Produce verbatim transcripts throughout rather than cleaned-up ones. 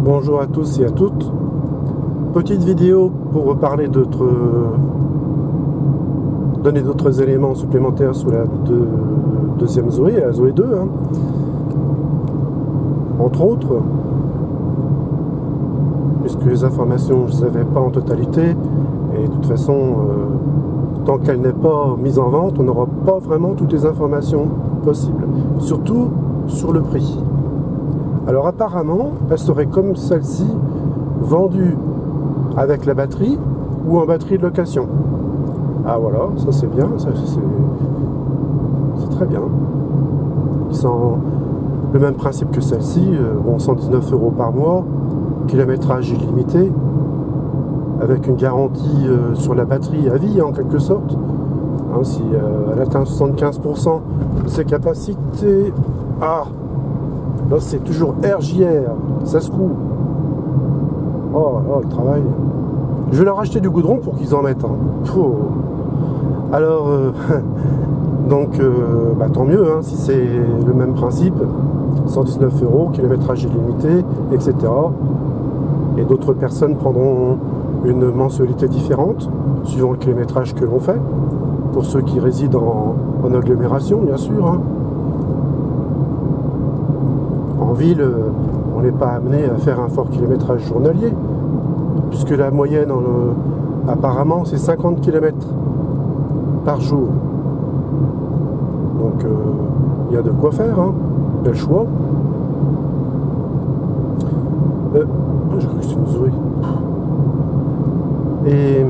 Bonjour à tous et à toutes. Petite vidéo pour parler d'autres, donner d'autres éléments supplémentaires sur la deux, deuxième Zoé, la Zoé deux. Hein. Entre autres, puisque les informations je ne les avais pas en totalité, et de toute façon, euh, tant qu'elle n'est pas mise en vente, on n'aura pas vraiment toutes les informations possibles, surtout sur le prix. Alors apparemment, elle serait comme celle-ci, vendue avec la batterie ou en batterie de location. Ah voilà, ça c'est bien, ça c'est très bien. Ils sont le même principe que celle-ci, bon, cent dix-neuf euros par mois, kilométrage illimité, avec une garantie euh, sur la batterie à vie en quelque sorte. Hein, si euh, elle atteint soixante-quinze pour cent de ses capacités. Ah, là c'est toujours R J R, ça se coupe. Oh, oh, le travail. Je vais leur acheter du goudron pour qu'ils en mettent. Hein. Oh. Alors, euh, donc, euh, bah, tant mieux, hein, si c'est le même principe, cent dix-neuf euros, kilométrage illimité, et cetera. Et d'autres personnes prendront une mensualité différente, suivant le kilométrage que l'on fait, pour ceux qui résident en, en agglomération, bien sûr. Hein. En ville, on n'est pas amené à faire un fort kilométrage journalier, puisque la moyenne, en, apparemment, c'est cinquante kilomètres par jour. Donc, il euh, y a de quoi faire, hein. Il y a le choix. Euh, J'ai cru que c'était une Zoé. Et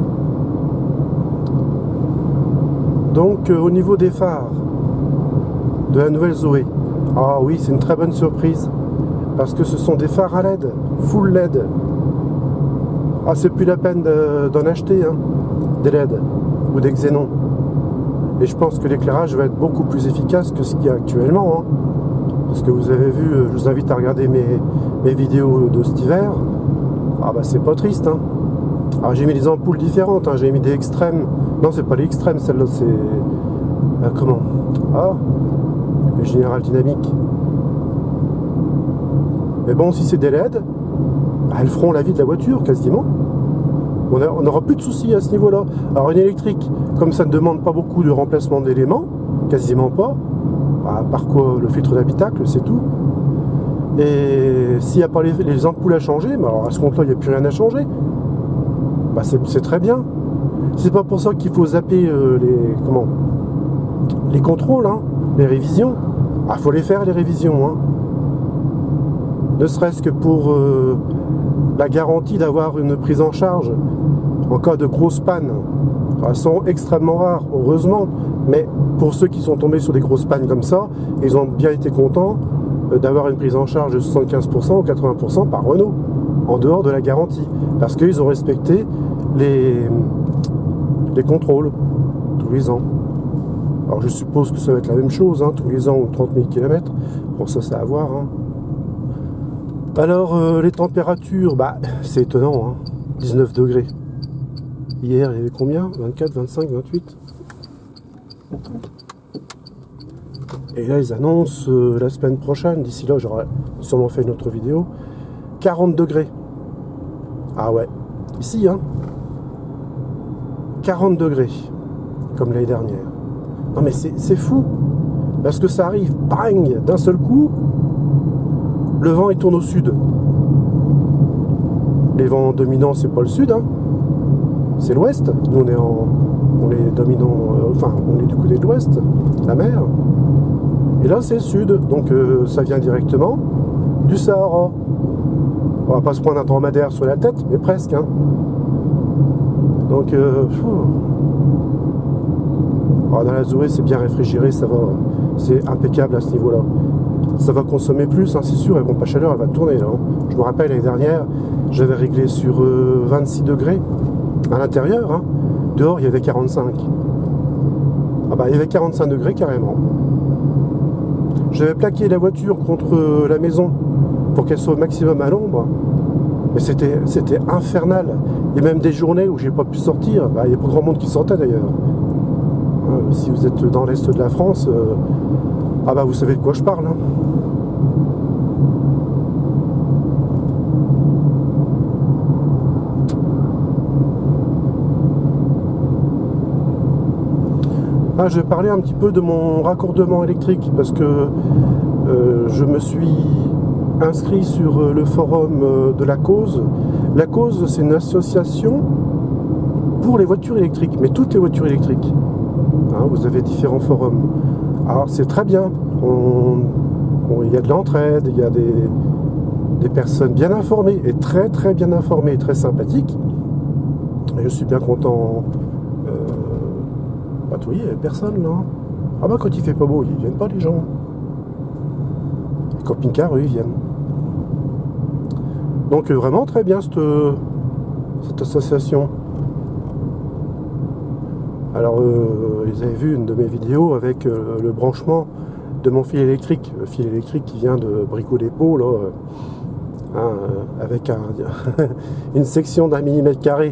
donc, euh, au niveau des phares de la nouvelle Zoé, ah oui, c'est une très bonne surprise, parce que ce sont des phares à L E D, full L E D. Ah, c'est plus la peine d'en de, acheter, hein, des L E D ou des xénons. Et je pense que l'éclairage va être beaucoup plus efficace que ce qu'il y a actuellement. Hein. Parce que vous avez vu, je vous invite à regarder mes, mes vidéos de cet hiver. Ah bah c'est pas triste. Hein. Alors j'ai mis des ampoules différentes, hein. J'ai mis des extrêmes. Non, c'est pas les extrêmes, celle-là, c'est... Euh, comment Ah, les General Dynamics. Mais bon, si c'est des L E D, bah, elles feront la vie de la voiture, quasiment. On n'aura plus de soucis à ce niveau-là. Alors une électrique, comme ça ne demande pas beaucoup de remplacement d'éléments, quasiment pas, à part quoi le filtre d'habitacle, c'est tout. Et s'il n'y a pas les, les ampoules à changer, bah alors à ce compte-là, il n'y a plus rien à changer. Bah c'est très bien. C'est pas pour ça qu'il faut zapper euh, les comment les contrôles, hein, les révisions. Ah, faut les faire les révisions. Hein. Ne serait-ce que pour euh, la garantie d'avoir une prise en charge en cas de grosse panne. Elles sont extrêmement rares, heureusement, mais pour ceux qui sont tombés sur des grosses pannes comme ça, ils ont bien été contents d'avoir une prise en charge de soixante-quinze pour cent ou quatre-vingts pour cent par Renault, en dehors de la garantie, parce qu'ils ont respecté les, les contrôles tous les ans. Alors je suppose que ça va être la même chose, hein, tous les ans ou trente mille kilomètres, bon ça c'est à voir. Hein. Alors euh, les températures, bah c'est étonnant, hein, dix-neuf degrés. Hier il y avait combien? vingt-quatre, vingt-cinq, vingt-huit. Et là ils annoncent euh, la semaine prochaine, d'ici là j'aurai sûrement fait une autre vidéo, quarante degrés. Ah ouais, ici hein, quarante degrés, comme l'année dernière. Non mais c'est fou, parce que ça arrive, bang, d'un seul coup, le vent il tourne au sud. Les vents dominants c'est pas le sud, hein, c'est l'ouest. Nous on est en, on est dominant, euh, enfin on est du côté de l'ouest, la mer. Et là c'est le sud, donc euh, ça vient directement du Sahara. On va pas se prendre un dromadaire sur la tête, mais presque. Hein. Donc euh, alors dans la Zoé c'est bien réfrigéré, ça va, c'est impeccable à ce niveau-là. Ça va consommer plus, hein, c'est sûr, elle ne prend pas chaleur, elle va tourner là. Hein. Je me rappelle l'année dernière, j'avais réglé sur euh, vingt-six degrés à l'intérieur, hein. Dehors il y avait quarante-cinq. Ah bah il y avait quarante-cinq degrés carrément. J'avais plaqué la voiture contre euh, la maison pour qu'elle soit au maximum à l'ombre, mais c'était c'était infernal. Il y a même des journées où j'ai pas pu sortir, bah, il n'y a pas grand monde qui sortait d'ailleurs. Euh, si vous êtes dans l'est de la France, euh, ah bah vous savez de quoi je parle. Hein. Ah, je vais parler un petit peu de mon raccordement électrique parce que euh, je me suis inscrit sur le forum de la cause. La cause, c'est une association pour les voitures électriques, mais toutes les voitures électriques. Hein, vous avez différents forums. Alors c'est très bien. On, on, il y a de l'entraide, il y a des, des personnes bien informées et très très bien informées et très sympathiques. Et je suis bien content. Euh, bah, tu vois, il n'y a personne là. Ah bah quand il fait pas beau, ils viennent pas les gens. Les camping-cars, eux, ils viennent. Donc euh, vraiment très bien cette, cette association. Alors euh, vous avez vu une de mes vidéos avec euh, le branchement de mon fil électrique. Le fil électrique qui vient de Brico Dépôt, là, euh, hein, euh, avec un, une section d'un millimètre carré.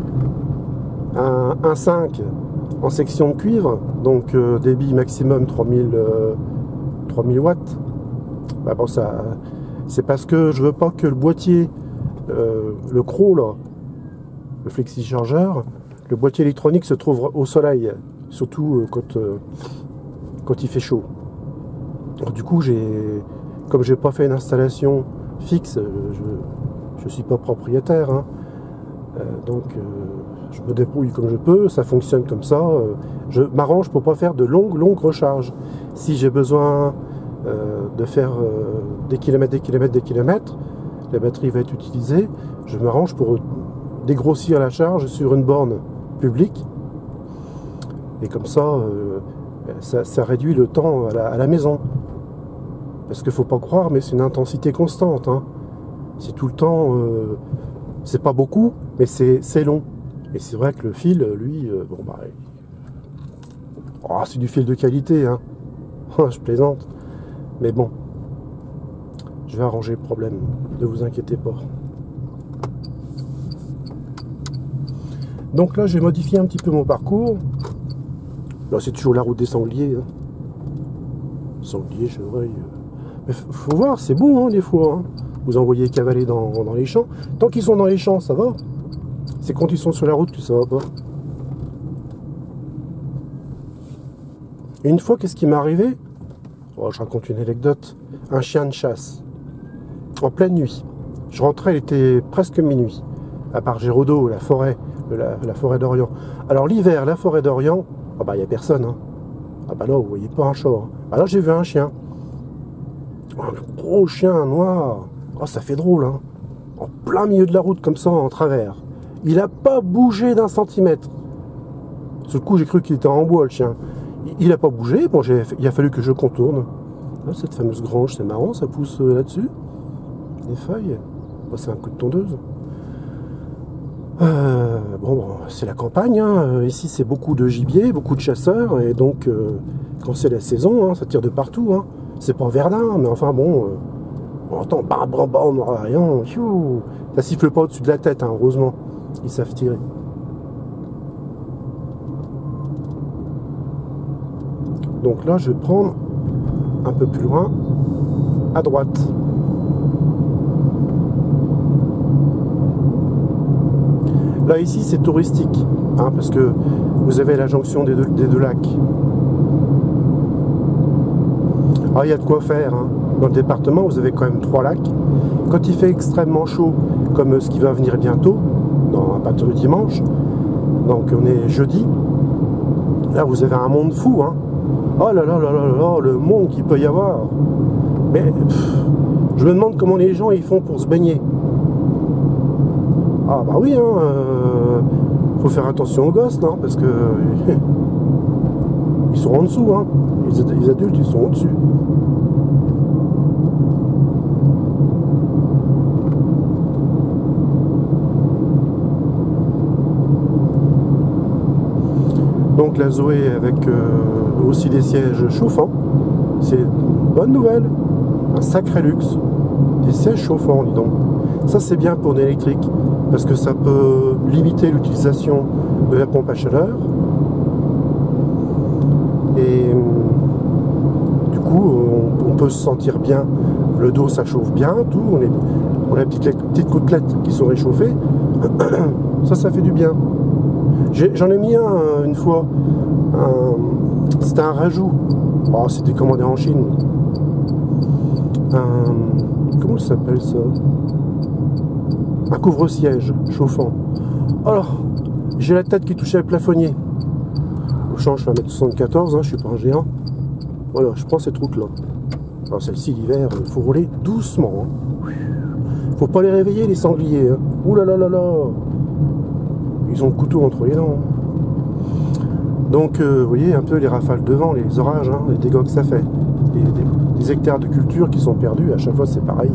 Un un virgule cinq en section de cuivre, donc euh, débit maximum trois mille, euh, trois mille watts. Bah bon, ça, c'est parce que je veux pas que le boîtier, euh, le croc là, le flexi-chargeur, le boîtier électronique se trouve au soleil, surtout euh, quand, euh, quand il fait chaud. Alors, du coup, j'ai, comme j'ai pas fait une installation fixe, je ne suis pas propriétaire, hein, euh, donc euh, je me débrouille comme je peux, ça fonctionne comme ça. Euh, je m'arrange pour pas faire de longues, longues recharges. Si j'ai besoin euh, de faire euh, des kilomètres, des kilomètres, des kilomètres, la batterie va être utilisée, je m'arrange pour dégrossir la charge sur une borne publique. Et comme ça, euh, ça, ça réduit le temps à la, à la maison. Parce qu'il faut pas croire, mais c'est une intensité constante. Hein. C'est tout le temps, euh, c'est pas beaucoup, mais c'est long. Et c'est vrai que le fil, lui, euh, bon bah, oh, c'est du fil de qualité, hein. Je plaisante. Mais bon, je vais arranger le problème, ne vous inquiétez pas. Donc là, j'ai modifié un petit peu mon parcours. Là, c'est toujours la route des sangliers. Hein. Sangliers, chevreuils. Mais faut voir, c'est bon, hein, des fois. Hein. Vous envoyez cavaler dans, dans les champs. Tant qu'ils sont dans les champs, ça va. C'est quand ils sont sur la route que ça va pas. Et une fois, qu'est-ce qui m'est arrivé? Oh, je raconte une anecdote. Un chien de chasse. En pleine nuit. Je rentrais, il était presque minuit. À part Géraudot, la forêt. La, la forêt d'Orient. Alors l'hiver, la forêt d'Orient, ah bah il n'y a personne. Hein. Ah bah là, vous voyez pas un chat. Hein. Ah là, j'ai vu un chien. Un gros chien noir. Oh, ça fait drôle. Hein. En plein milieu de la route, comme ça, en travers. Il n'a pas bougé d'un centimètre. Ce coup, j'ai cru qu'il était en bois, le chien. Il n'a pas bougé. Bon, il a fallu que je contourne. Là, cette fameuse grange, c'est marrant, ça pousse euh, là-dessus. Des feuilles. Bah, c'est un coup de tondeuse. Euh, bon, bon c'est la campagne, hein. Ici c'est beaucoup de gibier, beaucoup de chasseurs, et donc euh, quand c'est la saison, hein, ça tire de partout. Hein. C'est pas Verdun, mais enfin bon, euh, on entend bam bam bam, rien, ça siffle pas au-dessus de la tête, hein, heureusement, ils savent tirer. Donc là, je vais prendre un peu plus loin, à droite. Là, ici, c'est touristique, hein, parce que vous avez la jonction des deux, des deux lacs. Alors, il y a de quoi faire. Hein. Dans le département, vous avez quand même trois lacs. Quand il fait extrêmement chaud, comme ce qui va venir bientôt, dans, à partir du dimanche, donc on est jeudi, là, vous avez un monde fou. Hein. Oh là là là là là, le monde qu'il peut y avoir. Mais pff, je me demande comment les gens ils font pour se baigner. Ah bah oui, hein, euh, faut faire attention aux gosses, non, parce que ils sont en dessous, hein. Les, les adultes, ils sont au-dessus. Donc la Zoé avec euh, aussi des sièges chauffants, c'est une bonne nouvelle, un sacré luxe, des sièges chauffants, dis donc. Ça c'est bien pour une électrique, parce que ça peut limiter l'utilisation de la pompe à chaleur. Et du coup, on, on peut se sentir bien. Le dos, ça chauffe bien, tout. On, est, on a des petites, petites côtelettes qui sont réchauffées. Ça, ça fait du bien. J'en ai, ai mis un une fois. C'était un rajout. Oh, c'était commandé en Chine. Un, comment ça s'appelle ça? Un couvre-siège chauffant. Alors, j'ai la tête qui touchait le plafonnier. Au champ, je fais un mètre soixante-quatorze, hein, je suis pas un géant. Voilà, je prends cette route-là. Alors celle-ci, l'hiver, il faut rouler doucement. Hein. Faut pas les réveiller, les sangliers. Hein. Ouh là là là là. Ils ont le couteau entre les dents. Donc, euh, vous voyez un peu les rafales de vent, les orages, hein, les dégâts que ça fait. Les, les, les hectares de culture qui sont perdus, à chaque fois c'est pareil.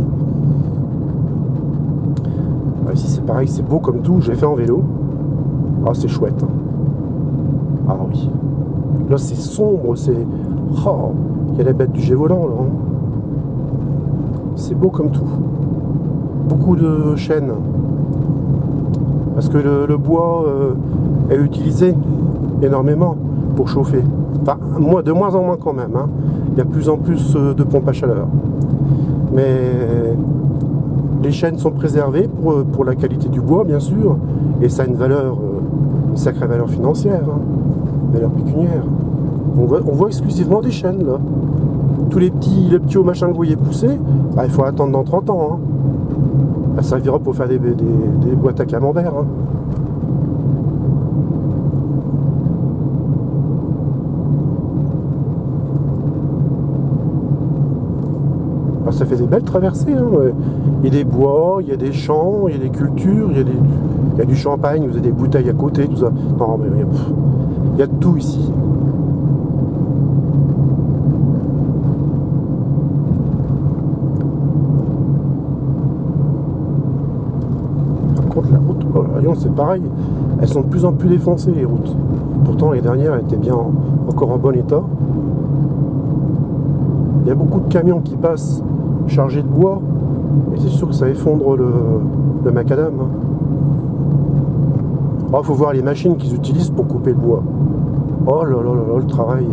Alors ici c'est pareil, c'est beau comme tout, j'ai fait en vélo. Ah, c'est chouette. Hein. Ah oui. Là c'est sombre, c'est... Oh, il y a la bête du jet volant là. Hein. C'est beau comme tout. Beaucoup de chênes. Parce que le, le bois euh, est utilisé énormément pour chauffer. Enfin, moi, de moins en moins quand même. Hein. Il y a de plus en plus de pompes à chaleur. Mais les chênes sont préservés pour, pour la qualité du bois, bien sûr. Et ça a une valeur, une sacrée valeur financière, hein, valeur pécuniaire. On voit, on voit exclusivement des chênes, là. Tous les petits, les petits hauts machins que vous voyez pousser, bah, il faut attendre dans trente ans. Hein. Ça servira pour faire des, des, des boîtes à camembert. Hein. Alors, ça fait des belles traversées. Hein. Il y a des bois, il y a des champs, il y a des cultures, il y a, des, il y a du champagne, vous avez des bouteilles à côté, tout ça. Non, mais pff, il y a de tout ici. La route, oh, Lyon, c'est pareil, elles sont de plus en plus défoncées les routes. Pourtant les dernières étaient bien en, encore en bon état. Il y a beaucoup de camions qui passent chargés de bois et c'est sûr que ça effondre le, le macadam. Il oh, faut voir les machines qu'ils utilisent pour couper le bois. Oh là là là là, le travail.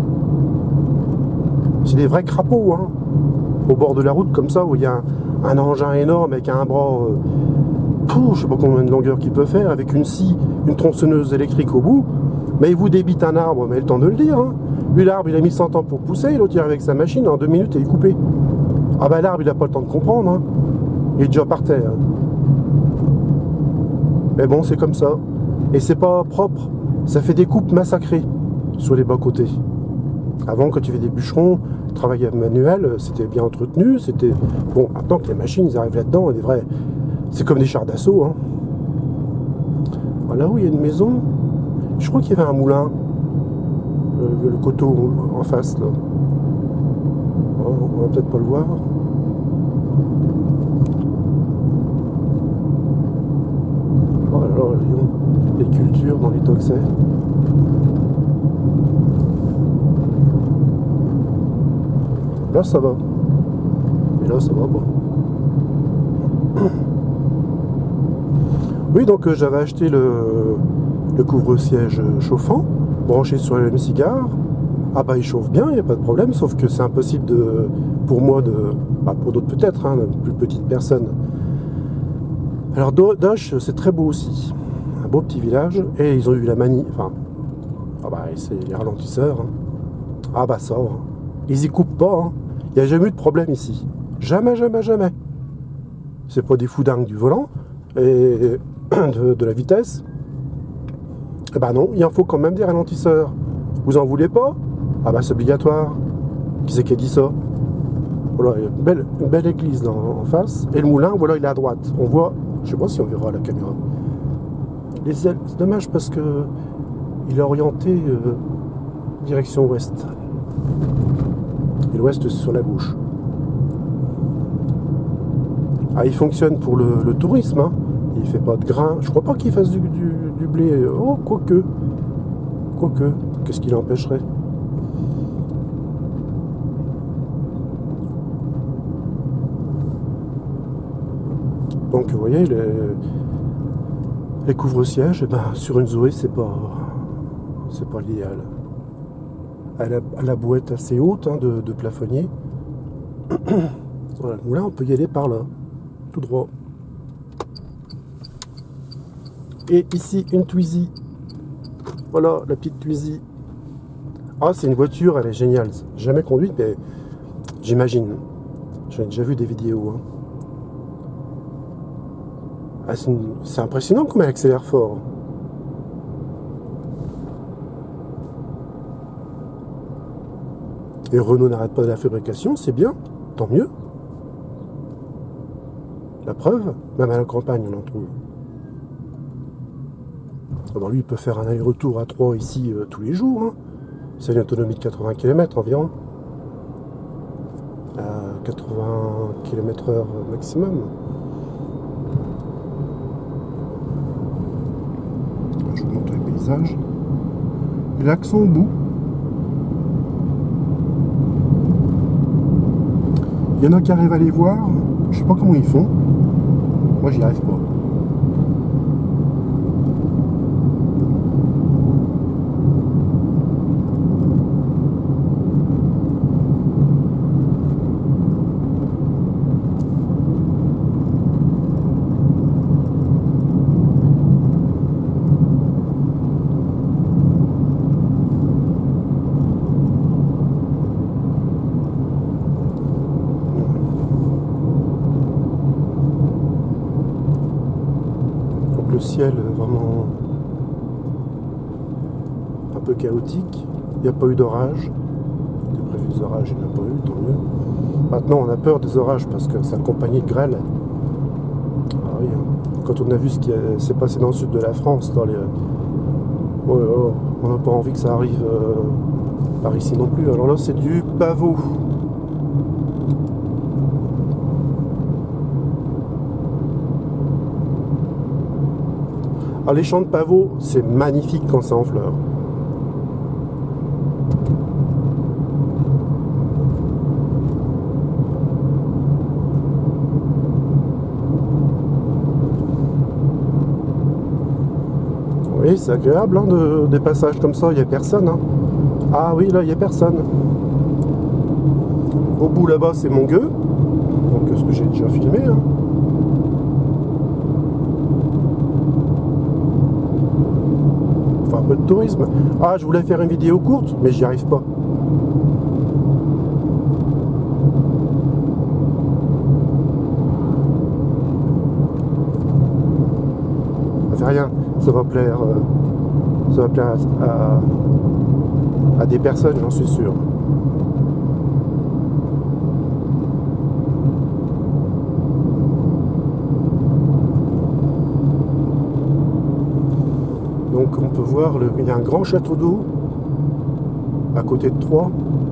C'est des vrais crapauds, hein. Au bord de la route comme ça où il y a un, un engin énorme avec un bras... Euh, Pouh, je sais pas combien de longueur qu'il peut faire, avec une scie, une tronçonneuse électrique au bout, mais il vous débite un arbre, mais il a le temps de le dire. Hein. Lui, l'arbre, il a mis cent ans pour pousser, l'autre, il arrive avec sa machine, en deux minutes, il est coupé. Ah bah l'arbre, il a pas le temps de comprendre, hein. Il est déjà par terre. Mais bon, c'est comme ça. Et c'est pas propre, ça fait des coupes massacrées sur les bas-côtés. Avant, quand tu fais des bûcherons, travailler manuel, c'était bien entretenu, c'était... Bon, maintenant que les machines, ils arrivent là-dedans, des vrais... C'est comme des chars d'assaut. Hein. Là où il y a une maison, je crois qu'il y avait un moulin. Le, le coteau en face, là. Oh, on va peut-être pas le voir. Oh, alors, les cultures dans les toxins. Là, ça va. Mais là, ça va pas. Oui, donc euh, j'avais acheté le, le couvre-siège chauffant, branché sur le cigare. Ah bah il chauffe bien, il n'y a pas de problème, sauf que c'est impossible de, pour moi, de, bah, pour d'autres peut-être, hein, de plus petites personnes. Alors Doche, c'est très beau aussi, un beau petit village, et ils ont eu la manie, enfin, ah bah c'est les ralentisseurs. Hein. Ah bah ça, hein. Ils y coupent pas, hein. Il n'y a jamais eu de problème ici. Jamais, jamais, jamais. C'est pas des fous dingues du volant et de, de la vitesse. Eh ben non, il en faut quand même des ralentisseurs. Vous en voulez pas? Ah bah c'est obligatoire. Qui c'est qui a dit ça? Voilà, il y a une belle, une belle église là, en face. Et le moulin, voilà, il est à droite. On voit, je sais pas si on verra à la caméra. Les ailes, c'est dommage parce que il est orienté euh, direction ouest. Et l'ouest c'est sur la gauche. Ah, il fonctionne pour le, le tourisme, hein. Il fait pas de grain. Je crois pas qu'il fasse du, du, du blé. Oh, quoique. Quoique. Qu'est-ce qui l'empêcherait? Donc, vous voyez, les, les couvre-sièges, eh ben, sur une Zoé, c'est pas, c'est pas l'idéal. À la, à la bouette assez haute, hein, de, de plafonnier. Voilà, le moulin, on peut y aller par là, tout droit. Et ici, une Twizy Voilà, la petite Twizy. Ah, c'est une voiture, elle est géniale. Jamais conduite, mais j'imagine. J'ai déjà vu des vidéos. Hein. Ah, c'est une... impressionnant comme elle accélère fort. Et Renault n'arrête pas de la fabrication, c'est bien, tant mieux. La preuve, même à la campagne, on en trouve. Alors lui, il peut faire un aller-retour à trois ici euh, tous les jours. Hein. C'est une autonomie de quatre-vingts kilomètres environ. À quatre-vingts kilomètres heure maximum. Je vous montre les paysages. Et l'accent au bout. Il y en a qui arrivent à les voir. Je sais pas comment ils font. Moi, j'y arrive pas. Le ciel vraiment un peu chaotique. Il n'y a pas eu d'orage. Il était prévu des orages, il n'y en a pas eu, tant mieux. Maintenant, on a peur des orages parce que c'est accompagné de grêle. Ah oui, hein. Quand on a vu ce qui s'est passé dans le sud de la France, dans les... oh, oh, on n'a pas envie que ça arrive euh, par ici non plus. Alors là, c'est du pavot. Alors, les champs de pavots, c'est magnifique quand c'est en fleurs. Oui, c'est agréable hein, de, des passages comme ça, il n'y a personne. Hein. Ah oui, là, il n'y a personne. Au bout là-bas, c'est Montgueux. Donc, ce que j'ai déjà filmé. Hein. Un peu de tourisme. Ah, je voulais faire une vidéo courte, mais j'y arrive pas. Ça fait rien. Ça va plaire. Euh, ça va plaire à, à, à des personnes, j'en suis sûr. Donc on peut voir, le, il y a un grand château d'eau à côté de Troyes,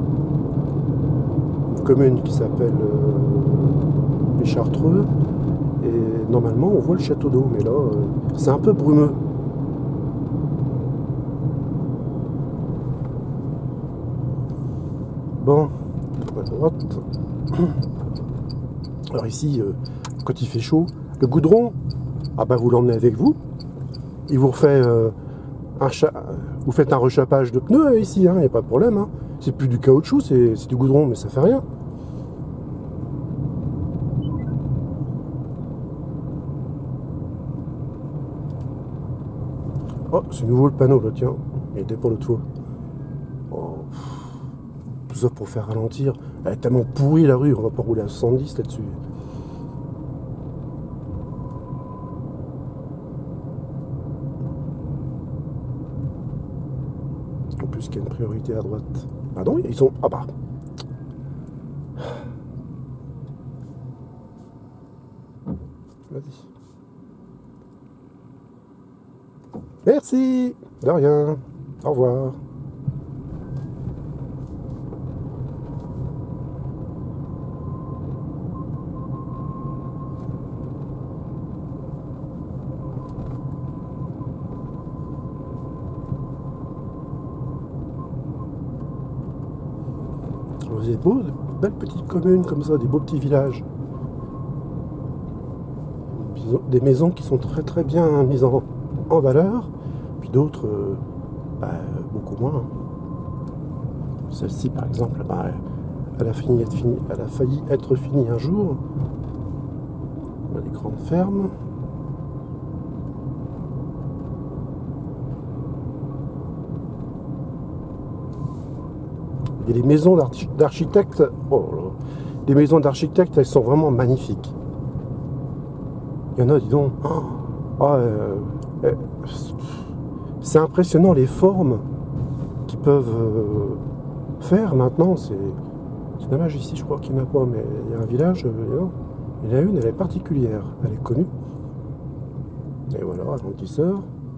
une commune qui s'appelle euh, les Chartreux, et normalement on voit le château d'eau, mais là euh, c'est un peu brumeux. Bon, à droite. Alors ici, euh, quand il fait chaud, le goudron, ah bah vous l'emmenez avec vous. Il vous refait euh, un cha... vous faites un rechapage de pneus ici, il hein, n'y a pas de problème. Hein. C'est plus du caoutchouc, c'est du goudron, mais ça fait rien. Oh, c'est nouveau le panneau là, tiens. Il était pas l'autre fois. Oh, tout ça pour faire ralentir. Elle est tellement pourrie la rue, on va pas rouler à soixante-dix là-dessus. En plus qu'il y a une priorité à droite. Ah non, ils sont... Ah bah. Vas-y. Merci. De rien. Au revoir. Vous êtes beaux, de belles petites communes comme ça, des beaux petits villages. Des maisons qui sont très très bien mises en, en valeur, puis d'autres euh, bah, beaucoup moins. Celle-ci par exemple, bah, elle, a fini être fini, elle a failli être finie un jour. On a des grandes fermes. Et les maisons d'architectes, oh, les maisons d'architectes, elles sont vraiment magnifiques. Il y en a, dis donc, oh, euh, euh, c'est impressionnant les formes qu'ils peuvent euh, faire maintenant. C'est dommage ici, je crois qu'il n'y en a pas, mais il y a un village, euh, non, il y en a une, elle est particulière, elle est connue. Et voilà, ralentisseur.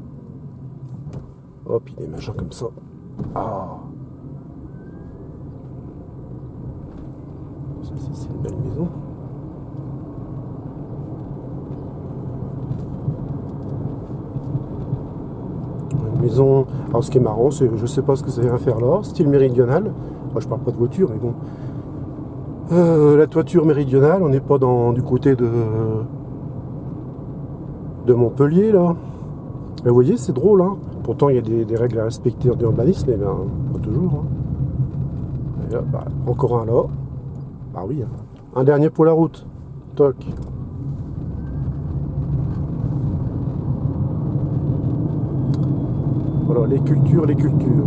Oh, puis des machins comme ça. Ah, ça, c'est une belle maison. Une maison. Alors, ce qui est marrant, c'est, je sais pas ce que ça vient faire là, style méridional. Moi, je parle pas de voiture, mais bon. Euh, la toiture méridionale, on n'est pas dans du côté de de Montpellier là. Mais vous voyez, c'est drôle, hein. Pourtant, il y a des, des règles à respecter en urbanisme, mais ben, pas toujours. Hein. Et là, bah, encore un là. Bah oui, hein. Un dernier pour la route. Toc. Voilà, les cultures, les cultures.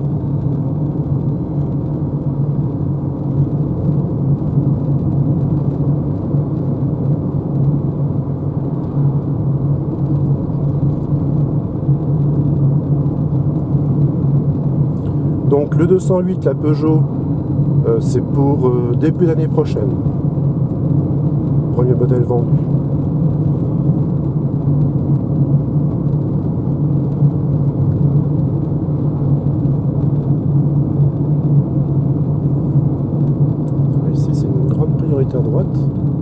Donc le deux cent huit, la Peugeot, euh, c'est pour euh, début d'année prochaine. Premier modèle vendu. Ici, c'est une grande priorité à droite.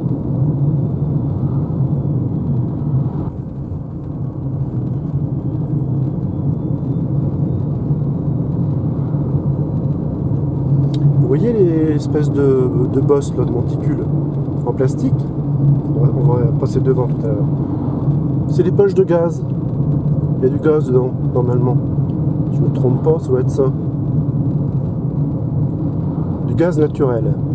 Vous voyez les espèces de, de bosses là, de monticules en plastique? On va, on va passer devant tout à l'heure. C'est les poches de gaz. Il y a du gaz dedans, normalement. Je ne me trompe pas, ça doit être ça. Du gaz naturel.